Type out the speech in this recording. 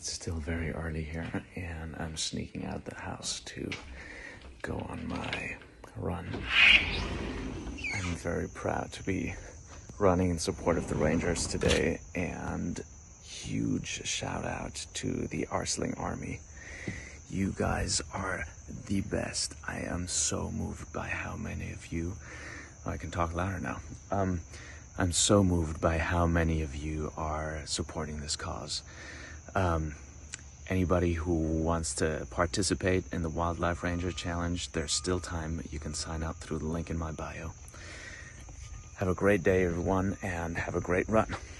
It's still very early here, and I'm sneaking out of the house to go on my run. I'm very proud to be running in support of the Rangers today, and huge shout out to the Arseling Army. You guys are the best. I am so moved by how many of you, I can talk louder now. I'm so moved by how many of you are supporting this cause. Anybody who wants to participate in the Wildlife Ranger Challenge, there's still time. You can sign up through the link in my bio. Have a great day, everyone, and have a great run.